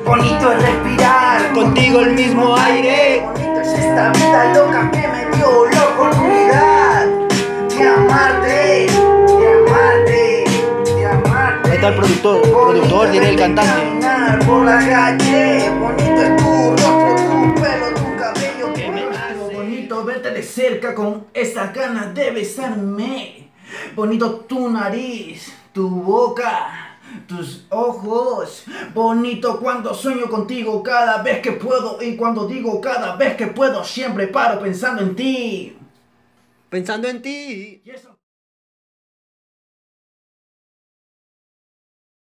bonito es respirar contigo el mismo aire. Bonito es esta vida loca que me dio la oportunidad de amarte, de amarte, de amarte. Ahí está el productor, diré el cantante. Caminar por la calle, bonito es tu rostro, tu pelo, tu cabello que me hace. Bonito verte de cerca con esas ganas de besarme. Bonito tu nariz, tu boca, tus ojos. Bonito cuando sueño contigo cada vez que puedo. Y cuando digo cada vez que puedo, siempre paro pensando en ti. Pensando en ti. Y eso